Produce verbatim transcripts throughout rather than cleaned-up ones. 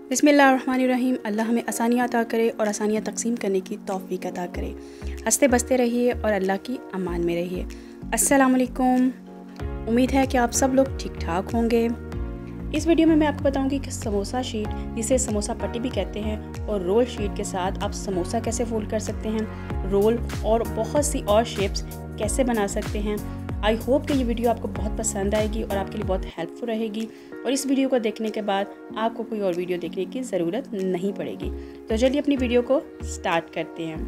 बिस्मिल्लाहिर्रहमानिर्रहीम। अल्लाह हमें आसानियाँ अता करे और आसानियाँ तकसीम करने की तौफीक अता करे। हंसते बसते रहिए और अल्लाह की अमान में रहिए। अस्सलाम वालेकुम। उम्मीद है कि आप सब लोग ठीक ठाक होंगे। इस वीडियो में मैं आपको बताऊंगी कि समोसा शीट, जिसे समोसा पट्टी भी कहते हैं, और रोल शीट के साथ आप समोसा कैसे फोल्ड कर सकते हैं, रोल और बहुत सी और शेप्स कैसे बना सकते हैं। आई होप कि ये वीडियो आपको बहुत पसंद आएगी और आपके लिए बहुत हेल्पफुल रहेगी, और इस वीडियो को देखने के बाद आपको कोई और वीडियो देखने की ज़रूरत नहीं पड़ेगी। तो चलिए अपनी वीडियो को स्टार्ट करते हैं।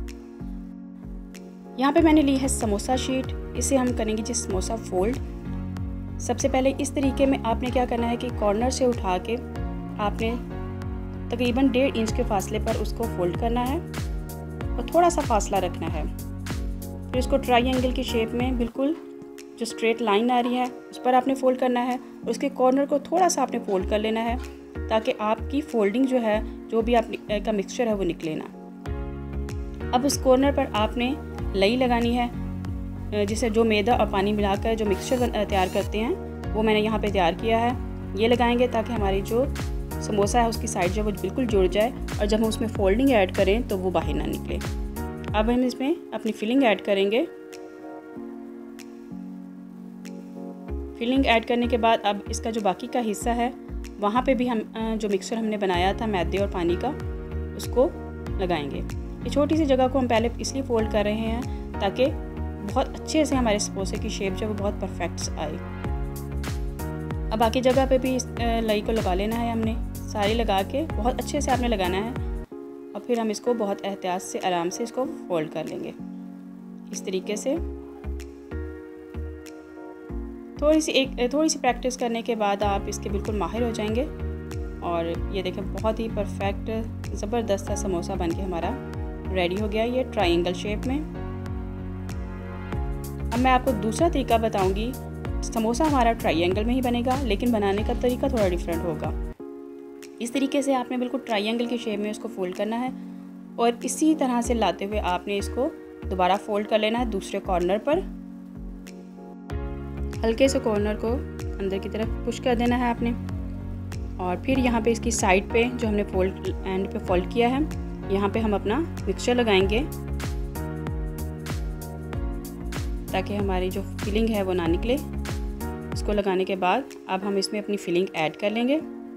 यहाँ पे मैंने ली है समोसा शीट। इसे हम करेंगे जी समोसा फोल्ड। सबसे पहले इस तरीके में आपने क्या करना है कि कॉर्नर से उठा के आपने तकरीबन डेढ़ इंच के फासले पर उसको फोल्ड करना है और थोड़ा सा फासला रखना है। फिर इसको ट्रायंगल की शेप में बिल्कुल जो स्ट्रेट लाइन आ रही है उस पर आपने फोल्ड करना है, और उसके कॉर्नर को थोड़ा सा आपने फोल्ड कर लेना है ताकि आपकी फोल्डिंग जो है, जो भी आप का मिक्सचर है वो निकले ना। अब उस कॉर्नर पर आपने लई लगानी है, जिसे जो मैदा और पानी मिलाकर जो मिक्सचर तैयार करते हैं वो मैंने यहाँ पे तैयार किया है। ये लगाएंगे ताकि हमारी जो समोसा है उसकी साइड जो वो बिल्कुल जुड़ जाए, और जब हम उसमें फोल्डिंग ऐड करें तो वो बाहर ना निकले। अब हम इसमें अपनी फिलिंग ऐड करेंगे। फिलिंग ऐड करने के बाद अब इसका जो बाकी का हिस्सा है वहाँ पे भी हम जो मिक्सचर हमने बनाया था मैदे और पानी का, उसको लगाएंगे। ये छोटी सी जगह को हम पहले इसलिए फोल्ड कर रहे हैं ताकि बहुत अच्छे से हमारे समोसे की शेप जो है वो बहुत परफेक्ट आए। अब बाकी जगह पे भी इस लई को लगा लेना है, हमने सारी लगा के बहुत अच्छे से आपने लगाना है, और फिर हम इसको बहुत एहतियात से आराम से इसको फोल्ड कर लेंगे इस तरीके से। थोड़ी सी एक थोड़ी सी प्रैक्टिस करने के बाद आप इसके बिल्कुल माहिर हो जाएंगे, और ये देखें बहुत ही परफेक्ट ज़बरदस्त सा समोसा बन के हमारा रेडी हो गया, ये ट्रायंगल शेप में। अब मैं आपको दूसरा तरीका बताऊंगी। समोसा हमारा ट्रायंगल में ही बनेगा, लेकिन बनाने का तरीका थोड़ा डिफरेंट होगा। इस तरीके से आपने बिल्कुल ट्रायंगल की शेप में उसको फोल्ड करना है, और इसी तरह से लाते हुए आपने इसको दोबारा फोल्ड कर लेना है दूसरे कॉर्नर पर। हल्के से कॉर्नर को अंदर की तरफ पुश कर देना है आपने, और फिर यहाँ पे इसकी साइड पे जो हमने फोल्ड एंड पे फोल्ड किया है, यहाँ पे हम अपना मिक्सचर लगाएंगे ताकि हमारी जो फिलिंग है वो ना निकले। इसको लगाने के बाद अब हम इसमें अपनी फिलिंग ऐड कर लेंगे।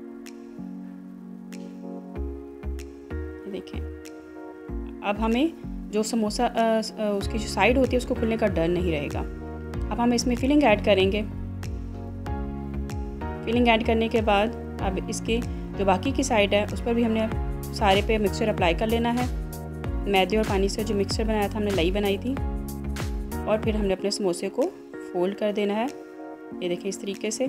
देखें, अब हमें जो समोसा आ, आ, उसकी जो साइड होती है उसको खुलने का डर नहीं रहेगा। अब हम इसमें फिलिंग ऐड करेंगे। फिलिंग ऐड करने के बाद अब इसकी जो बाकी की साइड है उस पर भी हमने सारे पे मिक्सचर अप्लाई कर लेना है। मैदे और पानी से जो मिक्सचर बनाया था, हमने लई बनाई थी, और फिर हमने अपने समोसे को फोल्ड कर देना है। ये देखिए इस तरीके से।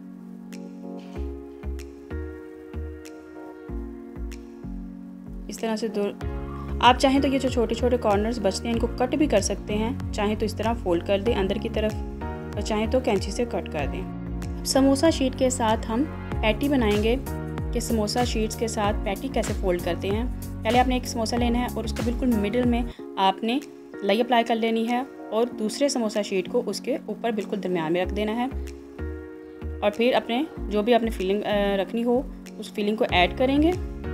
इस तरह से दो आप चाहें तो ये जो छोटे छोटे कॉर्नर्स बचते हैं इनको कट भी कर सकते हैं। चाहें तो इस तरह फोल्ड कर दें अंदर की तरफ, और चाहें तो कैंची से कट कर दें। समोसा शीट के साथ हम पैटी बनाएंगे कि समोसा शीट्स के साथ पैटी कैसे फोल्ड करते हैं। पहले आपने एक समोसा लेना है और उसको बिल्कुल मिडिल में आपने लई अप्लाई कर लेनी है, और दूसरे समोसा शीट को उसके ऊपर बिल्कुल दरमियान में रख देना है, और फिर अपने जो भी आपने फिलिंग रखनी हो उस फिलिंग को ऐड करेंगे,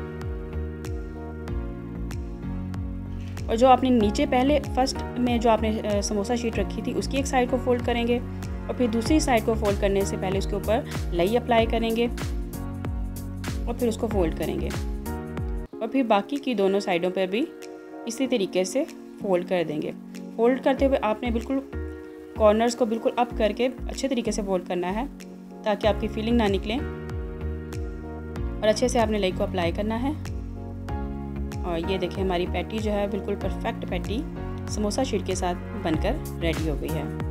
और जो आपने नीचे पहले फर्स्ट में जो आपने समोसा शीट रखी थी उसकी एक साइड को फोल्ड करेंगे, और फिर दूसरी साइड को फोल्ड करने से पहले उसके ऊपर लई अप्लाई करेंगे और फिर उसको फोल्ड करेंगे, और फिर बाकी की दोनों साइडों पर भी इसी तरीके से फोल्ड कर देंगे। फोल्ड करते हुए आपने बिल्कुल कॉर्नर्स को बिल्कुल अप करके अच्छे तरीके से फोल्ड करना है ताकि आपकी फिलिंग ना निकले, और अच्छे से आपने लई को अप्लाई करना है। और ये देखिए हमारी पैटी जो है बिल्कुल परफेक्ट पैटी समोसा शीट के साथ बनकर रेडी हो गई है।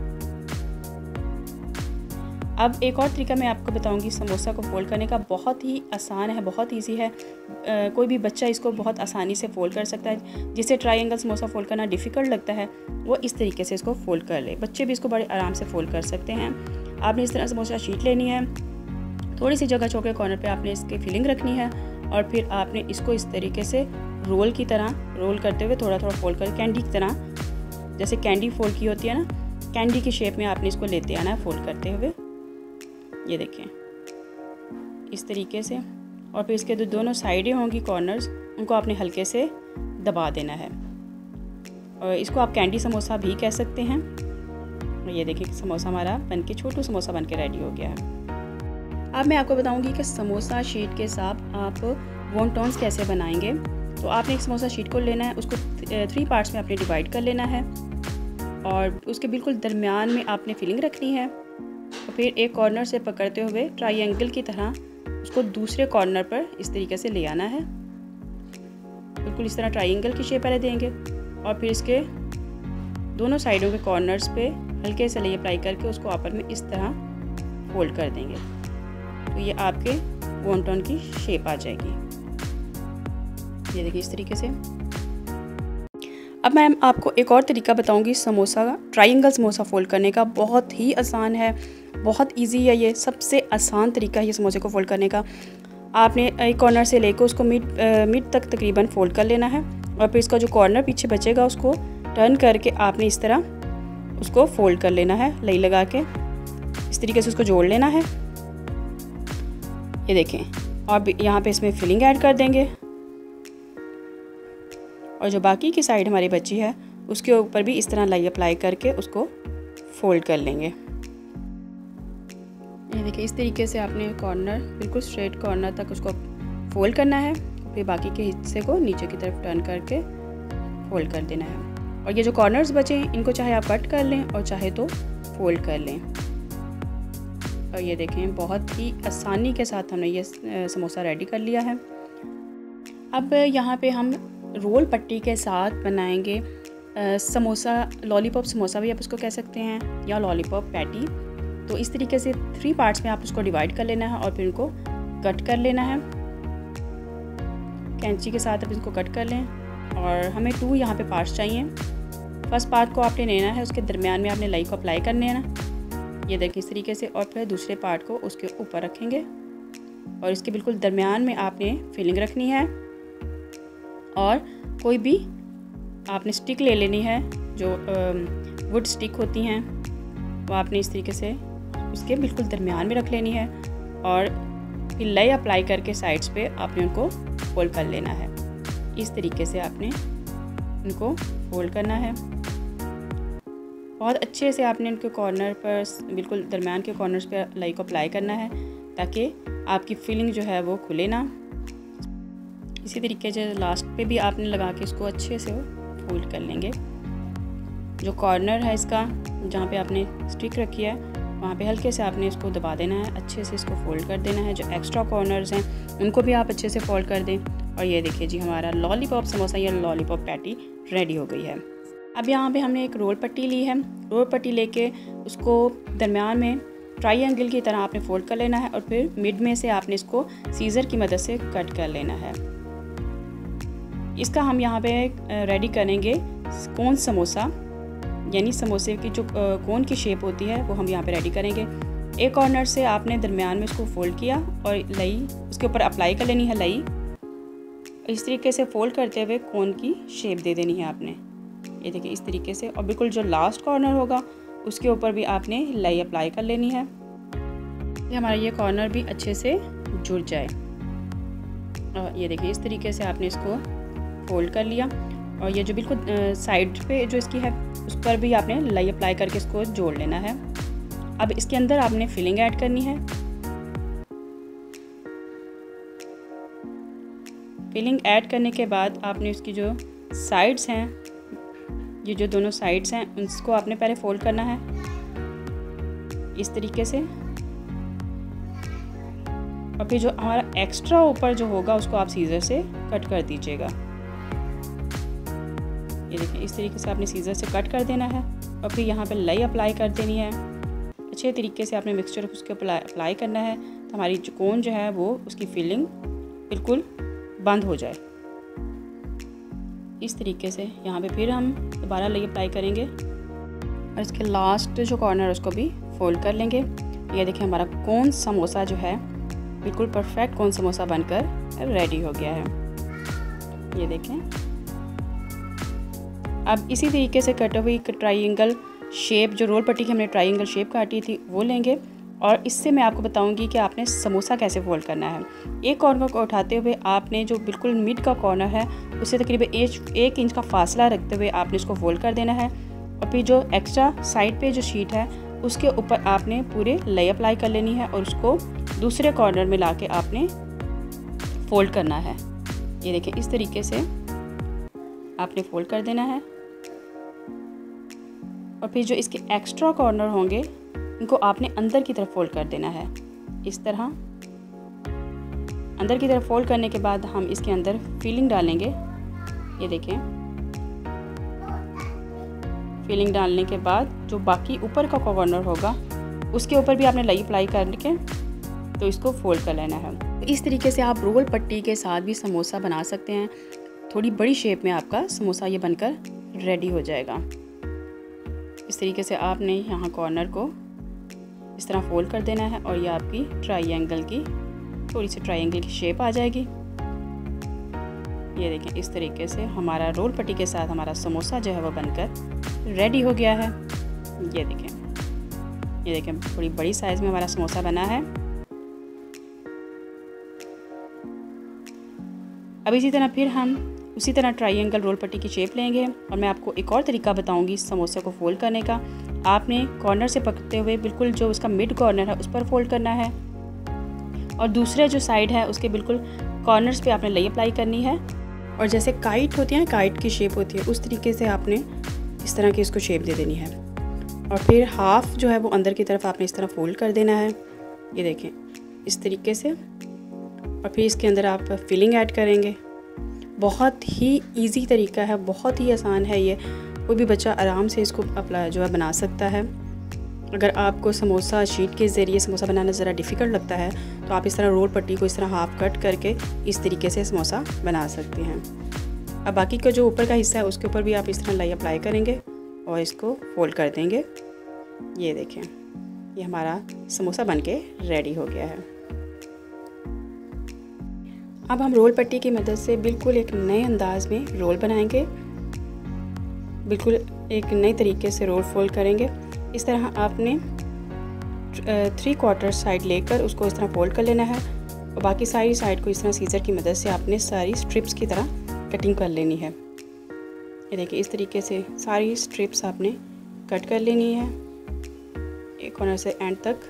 अब एक और तरीका मैं आपको बताऊंगी समोसा को फोल्ड करने का। बहुत ही आसान है, बहुत इजी है। आ, कोई भी बच्चा इसको बहुत आसानी से फोल्ड कर सकता है। जिसे ट्रायंगल समोसा फोल्ड करना डिफ़िकल्ट लगता है वो इस तरीके से इसको फोल्ड कर ले। बच्चे भी इसको बड़े आराम से फोल्ड कर सकते हैं। आपने इस तरह समोसा शीट लेनी है, थोड़ी सी जगह छोड़ के कॉर्नर पे आपने इसकी फिलिंग रखनी है, और फिर आपने इसको इस तरीके से रोल की तरह रोल करते हुए थोड़ा थोड़ा फोल्ड कर, कैंडी की तरह, जैसे कैंडी फोल्ड की होती है ना, कैंडी की शेप में आपने इसको लेते आना है फोल्ड करते हुए। ये देखें इस तरीके से। और फिर इसके जो दोनों साइडें होंगी कॉर्नर्स, उनको आपने हल्के से दबा देना है। और इसको आप कैंडी समोसा भी कह सकते हैं। और ये देखिए समोसा हमारा बनके छोटू समोसा बनके रेडी हो गया है। अब मैं आपको बताऊंगी कि समोसा शीट के साथ आप वॉन्टॉन्स कैसे बनाएंगे। तो आपने एक समोसा शीट को लेना है, उसको थ्री पार्ट्स में आपने डिवाइड कर लेना है और उसके बिल्कुल दरमियान में आपने फिलिंग रखनी है। और फिर एक कॉर्नर से पकड़ते हुए ट्रायंगल की तरह उसको दूसरे कॉर्नर पर इस तरीके से ले आना है। बिल्कुल इस तरह ट्रायंगल की शेप पहले देंगे और फिर इसके दोनों साइडों के कॉर्नर्स पे हल्के से लेयर अप्लाई करके उसको आपस में इस तरह फोल्ड कर देंगे। तो ये आपके वॉन्टॉन की शेप आ जाएगी। ये देखिए इस तरीके से। अब मैं आपको एक और तरीका बताऊंगी समोसा का, ट्रायंगल समोसा फोल्ड करने का। बहुत ही आसान है, बहुत इजी है, ये सबसे आसान तरीका है ये समोसे को फोल्ड करने का। आपने एक कॉर्नर से लेकर उसको मिड मिड तक तकरीबन फोल्ड कर लेना है और फिर इसका जो कॉर्नर पीछे बचेगा उसको टर्न करके आपने इस तरह उसको फोल्ड कर लेना है, लई लगा के इस तरीके से उसको जोड़ लेना है। ये देखें, और यहाँ पे इसमें फिलिंग ऐड कर देंगे और जो बाकी की साइड हमारी बची है उसके ऊपर भी इस तरह लाई अप्लाई करके उसको फोल्ड कर लेंगे। ये देखिए इस तरीके से आपने कॉर्नर बिल्कुल स्ट्रेट कॉर्नर तक उसको फोल्ड करना है, फिर बाकी के हिस्से को नीचे की तरफ टर्न करके फोल्ड कर देना है। और ये जो कॉर्नर्स बचे हैं इनको चाहे आप कट कर लें और चाहे तो फोल्ड कर लें। और ये देखें बहुत ही आसानी के साथ हमने ये समोसा रेडी कर लिया है। अब यहाँ पे हम रोल पट्टी के साथ बनाएंगे आ, समोसा, लॉलीपॉप समोसा भी आप उसको कह सकते हैं या लॉलीपॉप पैटी। तो इस तरीके से थ्री पार्ट्स में आप उसको डिवाइड कर लेना है और फिर उनको कट कर लेना है। कैंची के साथ आप इसको कट कर लें और हमें टू यहाँ पे पार्ट्स चाहिए। फर्स्ट पार्ट को आपने लेना है, उसके दरमियान में आपने लाई को अप्लाई करने है ना, ये देखिए इस तरीके से। और फिर दूसरे पार्ट को उसके ऊपर रखेंगे और इसके बिल्कुल दरमियान में आपने फिलिंग रखनी है। और कोई भी आपने स्टिक ले लेनी है, जो वुड स्टिक होती हैं वो आपने इस तरीके से उसके बिल्कुल दरमियान में रख लेनी है और फिर लाई अप्लाई करके साइड्स पे आपने उनको फोल्ड कर लेना है। इस तरीके से आपने उनको फोल्ड करना है। बहुत अच्छे से आपने उनके कॉर्नर पर बिल्कुल दरमियान के कॉर्नर्स पे लाई को अप्लाई करना है ताकि आपकी फिलिंग जो है वो खुले ना। इसी तरीके से लास्ट पे भी आपने लगा के इसको अच्छे से फोल्ड कर लेंगे। जो कॉर्नर है इसका, जहाँ पे आपने स्टिक रखी है वहाँ पे हल्के से आपने इसको दबा देना है, अच्छे से इसको फोल्ड कर देना है। जो एक्स्ट्रा कॉर्नर्स हैं उनको भी आप अच्छे से फोल्ड कर दें। और ये देखिए जी हमारा लॉलीपॉप समोसा या लॉलीपॉप पैटी रेडी हो गई है। अब यहाँ पे हमने एक रोल पट्टी ली है। रोल पट्टी लेके उसको दरमियान में ट्रायंगल की तरह आपने फोल्ड कर लेना है और फिर मिड में से आपने इसको सीज़र की मदद से कट कर लेना है। इसका हम यहाँ पे रेडी करेंगे कोन समोसा, यानी समोसे की जो कोन की शेप होती है वो हम यहाँ पे रेडी करेंगे। एक कॉर्नर से आपने दरमियान में इसको फोल्ड किया और लई उसके ऊपर अप्लाई कर लेनी है लई। इस तरीके से फोल्ड करते हुए कोन की शेप दे देनी है आपने। ये देखिए इस तरीके से। और बिल्कुल जो लास्ट कॉर्नर होगा उसके ऊपर भी आपने लई अप्लाई कर लेनी है, ये हमारा ये कॉर्नर भी अच्छे से जुड़ जाए। और ये देखिए इस तरीके से आपने इसको फोल्ड कर लिया। और ये जो बिल्कुल साइड पे जो इसकी है उस पर भी आपने लाई अप्लाई करके इसको जोड़ लेना है। अब इसके अंदर आपने फिलिंग ऐड करनी है। फिलिंग ऐड करने के बाद आपने उसकी जो साइड्स हैं, ये जो दोनों साइड्स हैं उसको आपने पहले फोल्ड करना है इस तरीके से। और फिर जो हमारा एक्स्ट्रा ऊपर जो होगा उसको आप सीजर से कट कर दीजिएगा। ये देखिए इस तरीके से आपने सीजर से कट कर देना है और फिर यहाँ पे लाई अप्लाई कर देनी है। अच्छे तरीके से आपने मिक्सचर उसके अप्लाई अप्लाई करना है तो हमारी जो कोन जो है वो उसकी फिलिंग बिल्कुल बंद हो जाए। इस तरीके से यहाँ पे फिर हम दोबारा लाई अप्लाई करेंगे और इसके लास्ट जो कॉर्नर है उसको भी फोल्ड कर लेंगे। ये देखिए हमारा कोन समोसा जो है बिल्कुल परफेक्ट कोन समोसा बनकर रेडी हो गया है। ये देखें। अब इसी तरीके से कटी हुई ट्रायंगल शेप, जो रोल पट्टी की हमने ट्रायंगल शेप काटी थी वो लेंगे और इससे मैं आपको बताऊंगी कि आपने समोसा कैसे फोल्ड करना है। एक कॉर्नर को उठाते हुए आपने जो बिल्कुल मिड का कॉर्नर है उससे तकरीबन एक एक इंच का फासला रखते हुए आपने इसको फोल्ड कर देना है। और फिर जो एक्स्ट्रा साइड पे जो शीट है उसके ऊपर आपने पूरे लेई अप्लाई कर लेनी है और उसको दूसरे कॉर्नर में लाके आपने फोल्ड करना है। ये देखिए इस तरीके से आपने फोल्ड कर देना है। और फिर जो इसके एक्स्ट्रा कॉर्नर होंगे इनको आपने अंदर की तरफ फोल्ड कर देना है। इस तरह अंदर की तरफ फोल्ड करने के बाद हम इसके अंदर फिलिंग डालेंगे। ये देखें, फिलिंग डालने के बाद जो बाकी ऊपर का कॉर्नर होगा उसके ऊपर भी आपने लेई अप्लाई करके तो इसको फोल्ड कर लेना है। तो इस तरीके से आप रोल पट्टी के साथ भी समोसा बना सकते हैं। थोड़ी बड़ी शेप में आपका समोसा ये बनकर रेडी हो जाएगा। इस तरीके से आपने यहाँ कॉर्नर को इस तरह फोल्ड कर देना है और ये आपकी ट्रायंगल की थोड़ी सी ट्रायंगल की शेप आ जाएगी। ये देखें इस तरीके से हमारा रोल पट्टी के साथ हमारा समोसा जो है वो बनकर रेडी हो गया है। ये देखें, ये देखें थोड़ी बड़ी साइज़ में हमारा समोसा बना है। अब इसी तरह फिर हम उसी तरह ट्रायंगल रोल पट्टी की शेप लेंगे और मैं आपको एक और तरीका बताऊंगी समोसे को फोल्ड करने का। आपने कॉर्नर से पकड़ते हुए बिल्कुल जो उसका मिड कॉर्नर है उस पर फोल्ड करना है और दूसरे जो साइड है उसके बिल्कुल कॉर्नर्स पे आपने लेई अप्लाई करनी है। और जैसे काइट होती है, काइट की शेप होती है, उस तरीके से आपने इस तरह की इसको शेप दे देनी है। और फिर हाफ जो है वो अंदर की तरफ आपने इस तरह फोल्ड कर देना है। ये देखें इस तरीके से। और फिर इसके अंदर आप फिलिंग ऐड करेंगे। बहुत ही इजी तरीका है, बहुत ही आसान है ये। कोई भी बच्चा आराम से इसको अपना जो है बना सकता है। अगर आपको समोसा शीट के ज़रिए समोसा बनाना ज़रा डिफ़िकल्ट लगता है तो आप इस तरह रोल पट्टी को इस तरह हाफ कट करके इस तरीके से समोसा बना सकते हैं। अब बाकी का जो ऊपर का हिस्सा है उसके ऊपर भी आप इस तरह लेई अप्लाई करेंगे और इसको फोल्ड कर देंगे। ये देखें, ये हमारा समोसा बनके रेडी हो गया है। अब हम रोल पट्टी की मदद से बिल्कुल एक नए अंदाज में रोल बनाएंगे। बिल्कुल एक नए तरीके से रोल फोल्ड करेंगे। इस तरह आपने थ्री क्वार्टर साइड लेकर उसको इस तरह फोल्ड कर लेना है और बाकी सारी साइड को इस तरह सीजर की मदद से आपने सारी स्ट्रिप्स की तरह कटिंग कर लेनी है। ये देखिए इस तरीके से सारी स्ट्रिप्स आपने कट कर लेनी है एक कॉर्नर से एंड तक।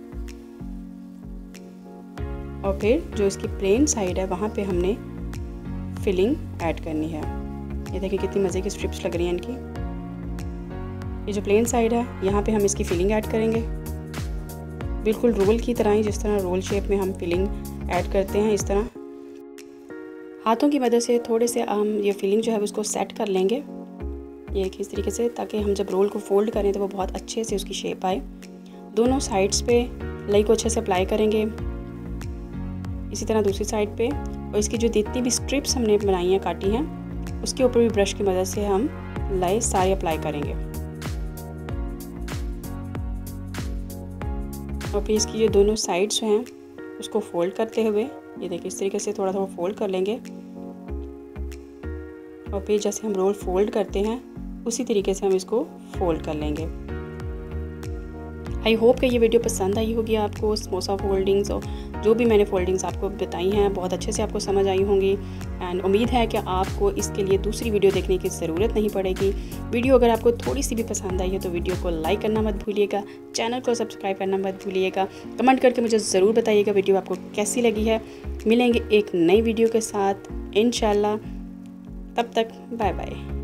और फिर जो इसकी प्लेन साइड है वहाँ पे हमने फिलिंग ऐड करनी है। ये देखिए कितनी मज़े की स्ट्रिप्स लग रही हैं इनकी। ये जो प्लेन साइड है यहाँ पे हम इसकी फिलिंग ऐड करेंगे बिल्कुल रोल की तरह ही, जिस तरह रोल शेप में हम फिलिंग ऐड करते हैं। इस तरह हाथों की मदद से थोड़े से हम ये फिलिंग जो है उसको सेट कर लेंगे। ये इस तरीके से, ताकि हम जब रोल को फोल्ड करें तो वो बहुत अच्छे से उसकी शेप आए। दोनों साइड्स पे लेई को अच्छे से अप्लाई करेंगे, इसी तरह दूसरी साइड पे। और इसकी जो जितनी भी स्ट्रिप्स हमने बनाई हैं, काटी हैं, उसके ऊपर भी ब्रश की मदद से हम लेई सारी अप्लाई करेंगे। और फिर इसकी जो दोनों साइड्स हैं उसको फोल्ड करते हुए ये देखिए इस तरीके से थोड़ा थोड़ा फोल्ड कर लेंगे। और फिर जैसे हम रोल फोल्ड करते हैं उसी तरीके से हम इसको फोल्ड कर लेंगे। आई होप कि ये वीडियो पसंद आई होगी आपको। समोसा फोल्डिंग्स और जो भी मैंने फोल्डिंग्स आपको बताई हैं बहुत अच्छे से आपको समझ आई होंगी। एंड उम्मीद है कि आपको इसके लिए दूसरी वीडियो देखने की ज़रूरत नहीं पड़ेगी। वीडियो अगर आपको थोड़ी सी भी पसंद आई है तो वीडियो को लाइक करना मत भूलिएगा, चैनल को सब्सक्राइब करना मत भूलिएगा। कमेंट करके मुझे ज़रूर बताइएगा वीडियो आपको कैसी लगी है। मिलेंगे एक नई वीडियो के साथ इंशाल्लाह। तब तक बाय बाय।